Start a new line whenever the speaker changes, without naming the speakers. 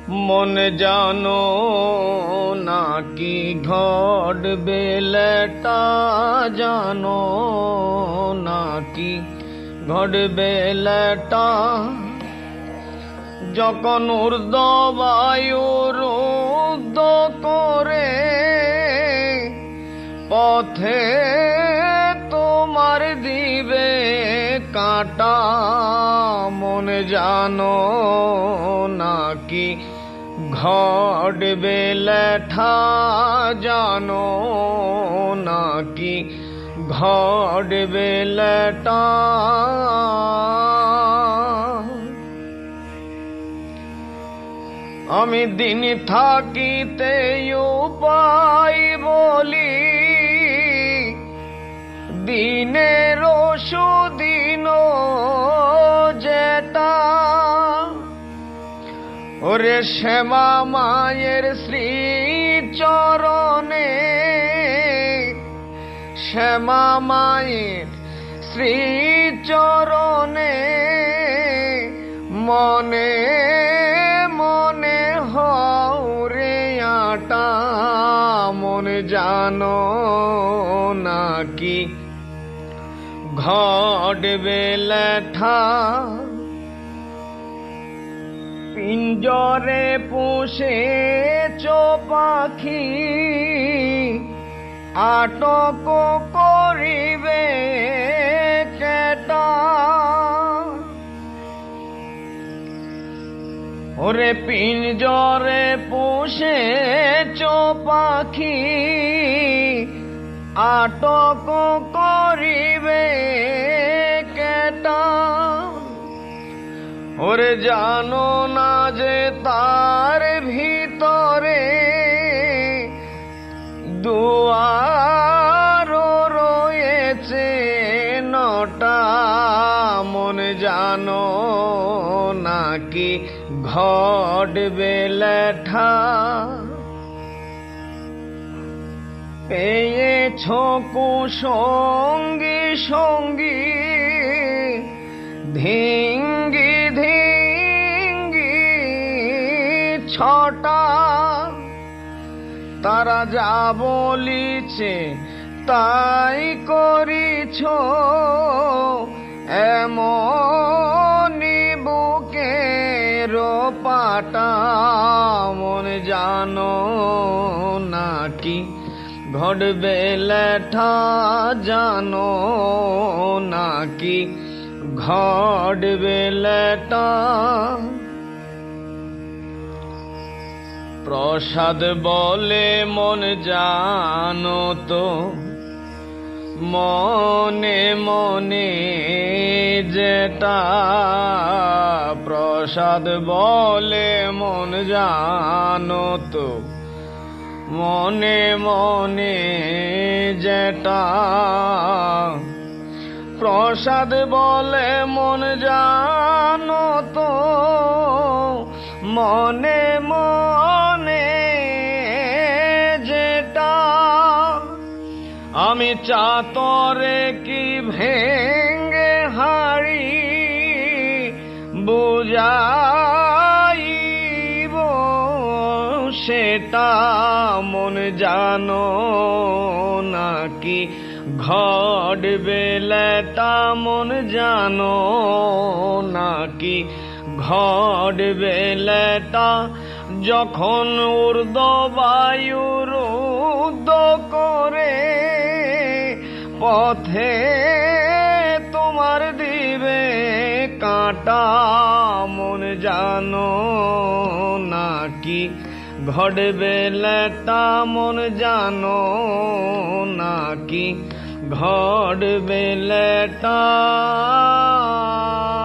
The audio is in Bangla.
মন জানো নাকি ঘটবে লেটা, জানো নাকি ঘটবে লেটা, যখন ঊর্ধ্ব বায়ু রুদ্ধ করে পথে তোমার দিবে কাঁটা। মন জানো নাকি ঘটবে লেঠা, জানো নাকি ঘটবে লেটা। আমি দিন থাকিতে উপায় বলি, দিনের সুদিন যেটা। ওরে শ্যামা মায়ের শ্রী চরণে, শ্যামা মায়ের শ্রী চরণে মনে মনে হরে আটা। মন জানো নাকি ঘটবে লেঠা, পিঞ্জরে পুষেছ পাখি আটক করিবে কেটা। ওরে পিঞ্জরে পুষেছ পাখি আটক করিবে কেটা। ওরে জানো না যে তার ভিতরে দুয়ার রয়েছে নটা। মন জানো নাকি ঘটবে লেঠা, পেয়েছ কুসঙ্গী সঙ্গী ধিঙ্গি ধিঙ্গি ছটা। তারা যা বলিছে তাই করিছ, এমনি বুকের পাটা। মন জানো নাকি ঘটবে লেঠা, জানো নাকি ঘটবে লেটা। প্রসাদ বলে মন জানো তো মনে মনে যেটা। প্রসাদ বলে মন জানো তো মনে মনে যেটা। প্রসাদ বলে মন জানো তো মনে মনে যেটা। আমি চাতরে কি ভেঙ্গে হাড়ি বুঝাইব সেটা। মন জানো নাকি ঘটবে লেটা, মন জানো নাকি ঘটবে লেটা, যখন ঊর্ধ্ব বায়ু রুদ্ধ করে পথে তোমার দিবে কাঁটা। মন জানো নাকি ঘটবে লেটা, মন জানো নাকি ঘটবে লেটা।